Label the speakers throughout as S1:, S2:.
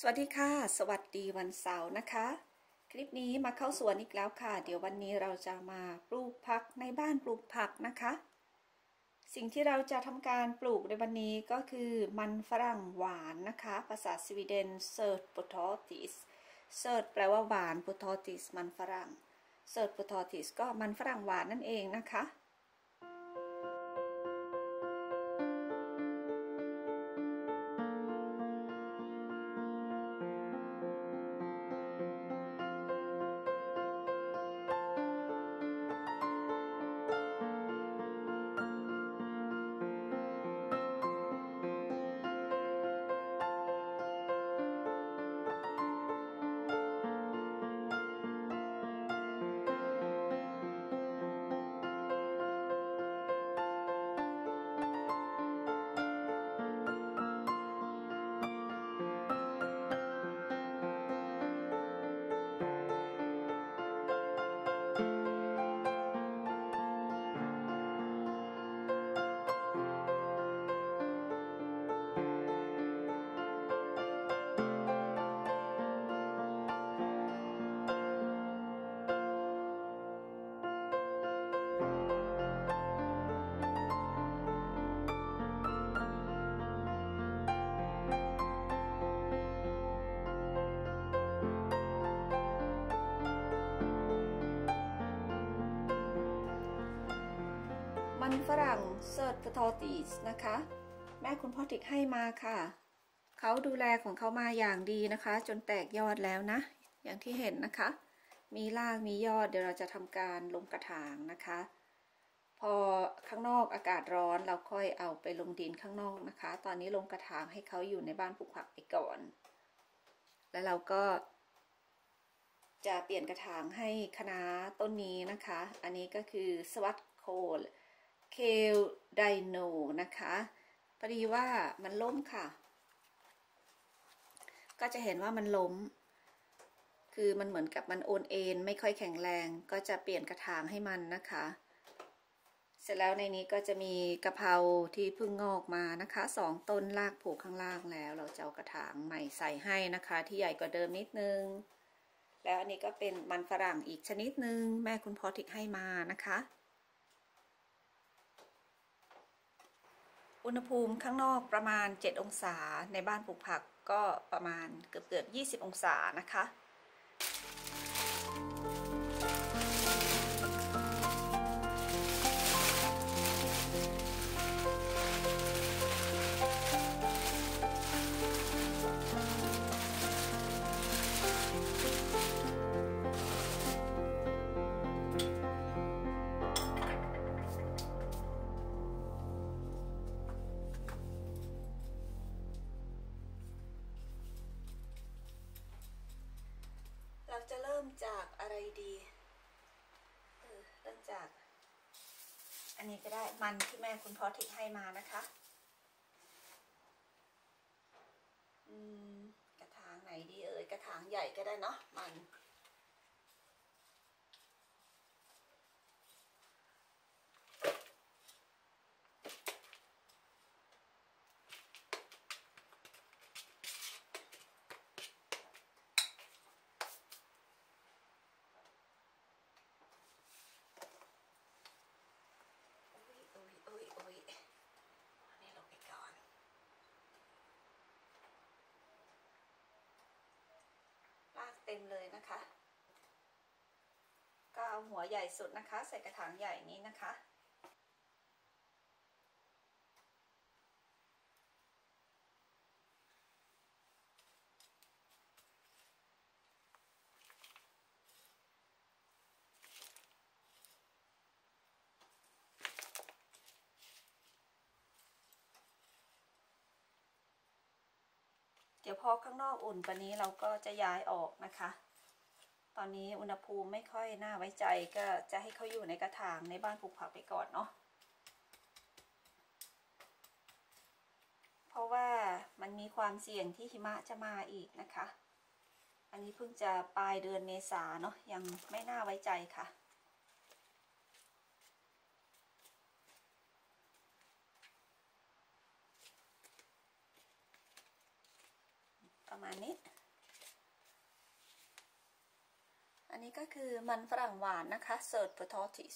S1: สวัสดีค่ะสวัสดีวันเสาร์นะคะคลิปนี้มาเข้าสวนอีกแล้วค่ะเดี๋ยววันนี้เราจะมาปลูกผักในบ้านปลูกผักนะคะสิ่งที่เราจะทำการปลูกในวันนี้ก็คือมันฝรั่งหวานนะคะภาษาสวีเดนเซิร์ตโพทอติสเซิร์ตแปลว่าหวานโพทอติสมันฝรั่งเซิร์ตโพทอติสก็มันฝรั่งหวานนั่นเองนะคะมันฝรั่งเซิร์ตโพทอติสนะคะแม่คุณพ่อติ๊กให้มาค่ะเขาดูแลของเขามาอย่างดีนะคะจนแตกยอดแล้วนะอย่างที่เห็นนะคะมีรากมียอดเดี๋ยวเราจะทำการลงกระถางนะคะพอข้างนอกอากาศร้อนเราค่อยเอาไปลงดินข้างนอกนะคะตอนนี้ลงกระถางให้เขาอยู่ในบ้านปลูกผักไปก่อนแล้วเราก็จะเปลี่ยนกระถางให้คะน้าต้นนี้นะคะอันนี้ก็คือสวัสดโคลเคลไดโนนะคะพอดีว่ามันล้มค่ะก็จะเห็นว่ามันล้มคือมันเหมือนกับมันโอนเอ็นไม่ค่อยแข็งแรงก็จะเปลี่ยนกระถางให้มันนะคะเสร็จแล้วในนี้ก็จะมีกะเพราที่เพิ่งงอกมานะคะ2 ต้นรากผูกข้างล่างแล้วเราจะเอากระถางใหม่ใส่ให้นะคะที่ใหญ่กว่าเดิมนิดนึงแล้วอันนี้ก็เป็นมันฝรั่งอีกชนิดนึงแม่คุณพ่อทิกให้มานะคะอุณหภูมิข้างนอกประมาณ7 องศาในบ้านปลูกผักก็ประมาณเกือบ20 องศานะคะเราจะเริ่มจากอะไรดีเริ่มจากอันนี้ก็ได้มันที่แม่คุณพ่อทิกให้มานะคะกระถางไหนดีกระถางใหญ่ก็ได้เนาะมันนี่ลงไปก่อนลากเต็มเลยนะคะก็เอาหัวใหญ่สุดนะคะใส่กระถางใหญ่นี้นะคะเดี๋ยวพอข้างนอกอุ่นกว่านี้เราก็จะย้ายออกนะคะตอนนี้อุณหภูมิไม่ค่อยน่าไว้ใจก็จะให้เขาอยู่ในกระถางในบ้านปลูกผักไปก่อนเนาะเพราะว่ามันมีความเสี่ยงที่หิมะจะมาอีกนะคะอันนี้เพิ่งจะปลายเดือนเมษาเนาะยังไม่น่าไว้ใจค่ะ โประมาณนี้อันนี้ก็คือมันฝรั่งหวานนะคะ Sweet Potatoes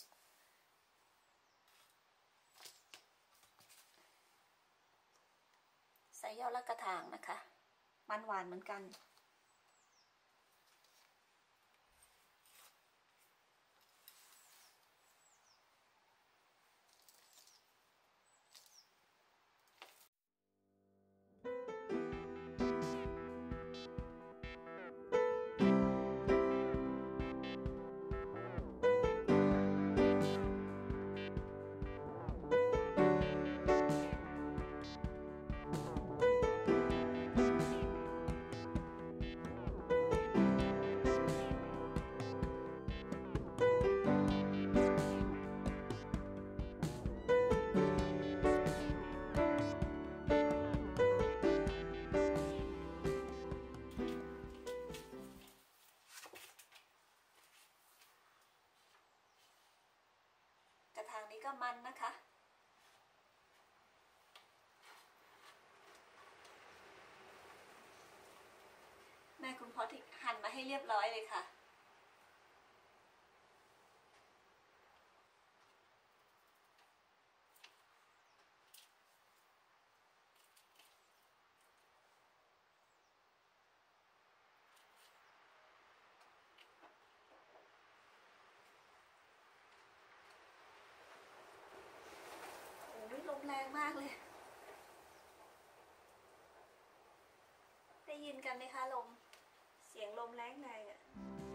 S1: ใส่ยอดละกระถางนะคะมันหวานเหมือนกันกระถางนี้ก็มันนะคะแม่คุณพ่อที่หั่นมาให้เรียบร้อยเลยค่ะโอ้ยลมแรงมากเลยได้ยินกันไหมคะลมเสียงลมแรงๆอ่ะ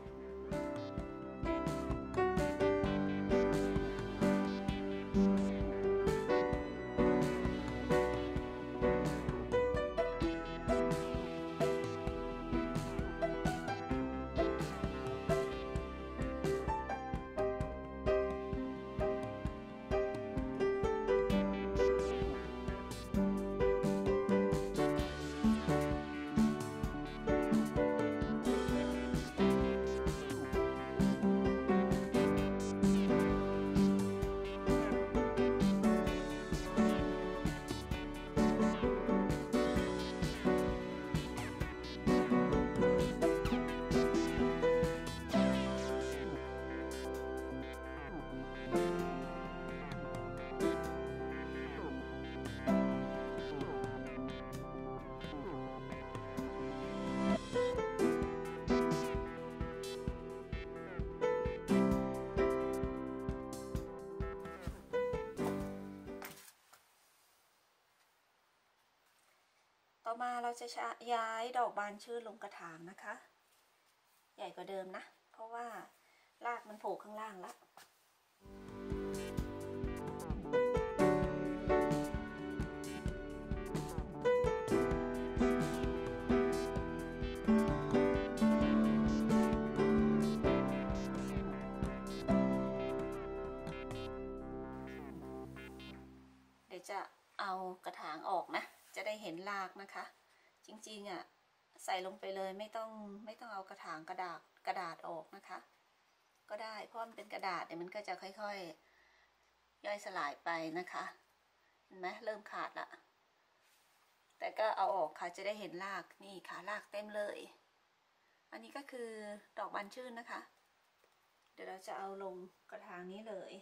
S1: ต่อมาเราจะย้ายดอกบานชื่นลงกระถางนะคะใหญ่กว่าเดิมนะเพราะว่ารากมันโผล่ข้างล่างแล้วเดี๋ยวจะเอากระถางออกนะจะได้เห็นรากนะคะจริงๆอ่ะใส่ลงไปเลยไม่ต้องเอากระถางกระดาษออกนะคะก็ได้เพราะมันเป็นกระดาษเดี๋ยวมันก็จะค่อยๆย่อยสลายไปนะคะเห็นไหมเริ่มขาดละแต่ก็เอาออกค่ะจะได้เห็นรากนี่ค่ะรากเต็มเลยอันนี้ก็คือดอกบานชื่นนะคะเดี๋ยวเราจะเอาลงกระถางนี้เลย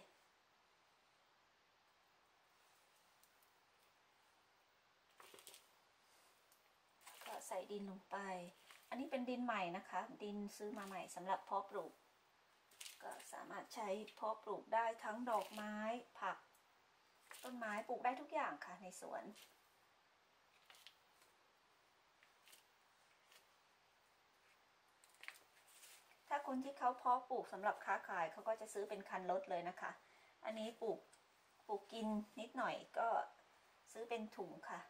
S1: ใส่ดินลงไปอันนี้เป็นดินใหม่นะคะดินซื้อมาใหม่สำหรับเพาะปลูกก็สามารถใช้เพาะปลูกได้ทั้งดอกไม้ผักต้นไม้ปลูกได้ทุกอย่างค่ะในสวนถ้าคนที่เขาเพาะปลูกสำหรับค้าขายเขาก็จะซื้อเป็นคันรถเลยนะคะอันนี้ปลูกกินนิดหน่อยก็ซื้อเป็นถุงค่ะ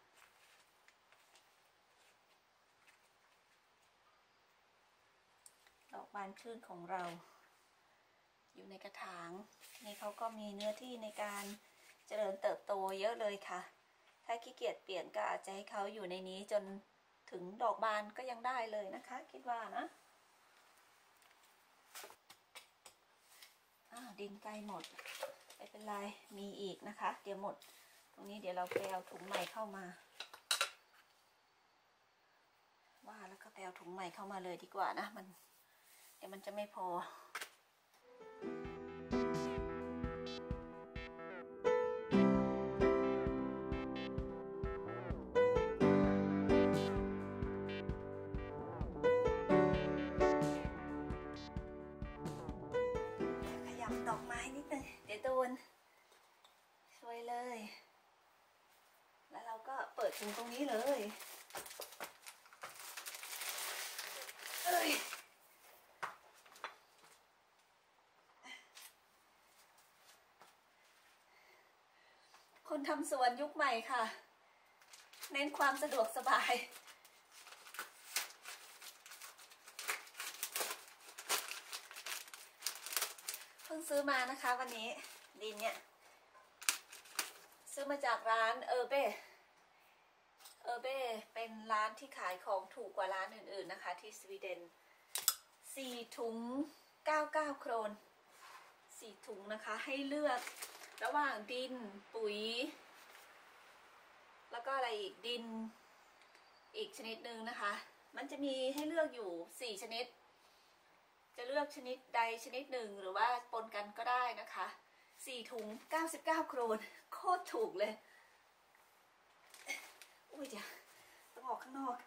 S1: ดอกบานชื่นของเราอยู่ในกระถางนี่เขาก็มีเนื้อที่ในการเจริญเติบโตเยอะเลยค่ะถ้าขี้เกียจเปลี่ยนก็อาจจะให้เขาอยู่ในนี้จนถึงดอกบานก็ยังได้เลยนะคะคิดว่านะดินใกล้หมดไม่เป็นไรมีอีกนะคะเดี๋ยวหมดตรงนี้เดี๋ยวเราไปเอาถุงใหม่เข้ามาว่าเอาถุงใหม่เข้ามาเลยดีกว่านะเดี๋ยวมันจะไม่พอขยำดอกไม้นิดนึงเดี๋ยวโดนช่วยเลยแล้วเราก็เปิดถุงตรงนี้เลยคนทำสวนยุคใหม่ค่ะเน้นความสะดวกสบายเพิ่งซื้อมานะคะวันนี้ดินเนี่ยซื้อมาจากร้านเออเบ้เป็นร้านที่ขายของถูกกว่าร้านอื่นๆนะคะที่สวีเดน4 ถุง 99 โครน4 ถุงนะคะให้เลือกระหว่างดินปุ๋ยแล้วก็อะไรอีกดินอีกชนิดหนึ่งนะคะมันจะมีให้เลือกอยู่4 ชนิดจะเลือกชนิดใดชนิดหนึ่งหรือว่าปนกันก็ได้นะคะ4 ถุง 99 โครนโคตรถูกเลยอุ้ยเดี๋ยวต้องออกข้างนอก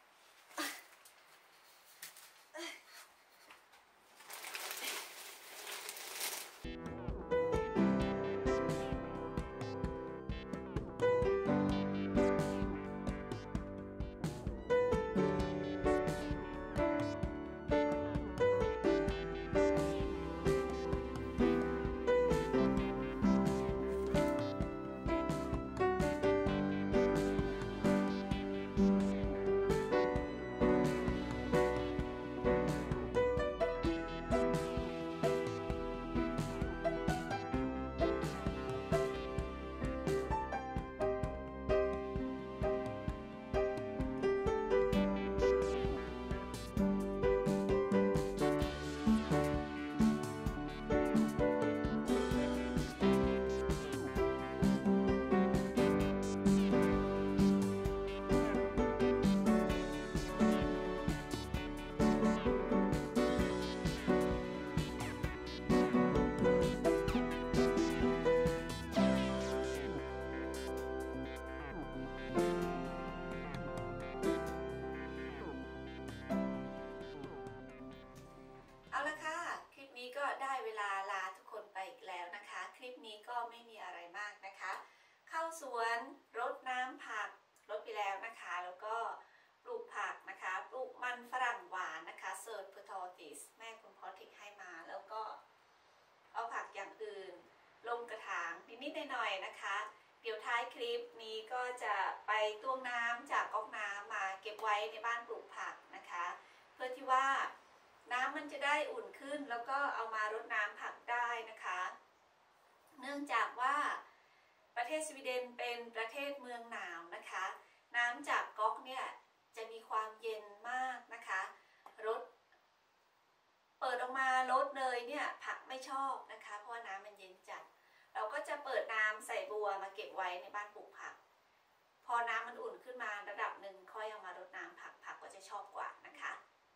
S1: ก็ได้เวลาลาทุกคนไปอีกแล้วนะคะคลิปนี้ก็ไม่มีอะไรมากนะคะเข้าสวนรดน้ำผักรดไปแล้วนะคะแล้วก็ปลูกผักนะคะปลูกมันฝรั่งหวานนะคะเซิร์ฟพทอติสแม่คุณพ่อทิ้งให้มาแล้วก็เอาผักอย่างอื่นลงกระถางนิดๆหน่อยๆนะคะเดี๋ยวท้ายคลิปนี้ก็จะไปตวงน้ำจากก๊อกน้ำมาเก็บไว้ในบ้านปลูกผักนะคะเพื่อที่ว่าน้ำมันจะได้อุ่นขึ้นแล้วก็เอามารดน้ำผักได้นะคะเนื่องจากว่าประเทศสวีเดนเป็นประเทศเมืองหนาวนะคะน้ำจากก๊อกเนี่ยจะมีความเย็นมากนะคะรดเปิดออกมารดเลยเนี่ยผักไม่ชอบนะคะเพราะว่าน้ำมันเย็นจัดเราก็จะเปิดน้ำใส่บัวมาเก็บไว้ในบ้านปลูกผักพอน้ำมันอุ่นขึ้นมาระดับหนึ่งค่อยเอามารดน้ำผักก็จะชอบกว่านะคะ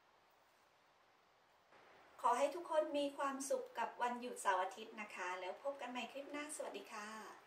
S1: ขอให้ทุกคนมีความสุขกับวันหยุดเสาร์อาทิตย์นะคะแล้วพบกันใหม่คลิปหน้าสวัสดีค่ะ